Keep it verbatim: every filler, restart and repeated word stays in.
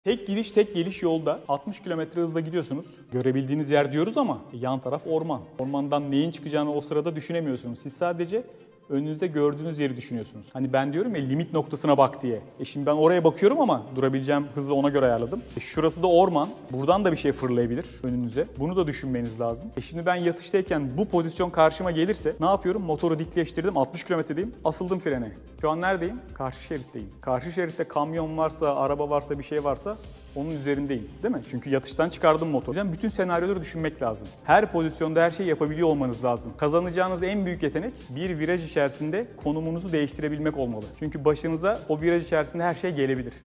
Tek gidiş tek geliş yolda altmış kilometre hızla gidiyorsunuz. Görebildiğiniz yer diyoruz ama yan taraf orman. Ormandan neyin çıkacağını o sırada düşünemiyorsunuz. Siz sadece önünüzde gördüğünüz yeri düşünüyorsunuz. Hani ben diyorum ya limit noktasına bak diye. E şimdi ben oraya bakıyorum ama durabileceğim hızı ona göre ayarladım. E şurası da orman. Buradan da bir şey fırlayabilir önünüze. Bunu da düşünmeniz lazım. E şimdi ben yatıştayken bu pozisyon karşıma gelirse ne yapıyorum? Motoru dikleştirdim. altmış kilometredeyim. Asıldım frene. Şu an neredeyim? Karşı şeritteyim. Karşı şeritte kamyon varsa, araba varsa, bir şey varsa onun üzerindeyim. Değil mi? Çünkü yatıştan çıkardım motoru. Yani bütün senaryoları düşünmek lazım. Her pozisyonda her şeyi yapabiliyor olmanız lazım. Kazanacağınız en büyük yetenek bir viraj içerisinde konumunuzu değiştirebilmek olmalı. Çünkü başınıza o viraj içerisinde her şey gelebilir.